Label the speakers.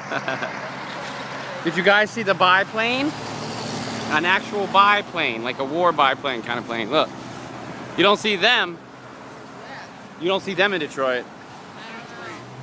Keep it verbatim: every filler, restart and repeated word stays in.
Speaker 1: Did you guys see the biplane? An actual biplane, like a war biplane kind of plane. Look, you don't see them. You don't see them in Detroit.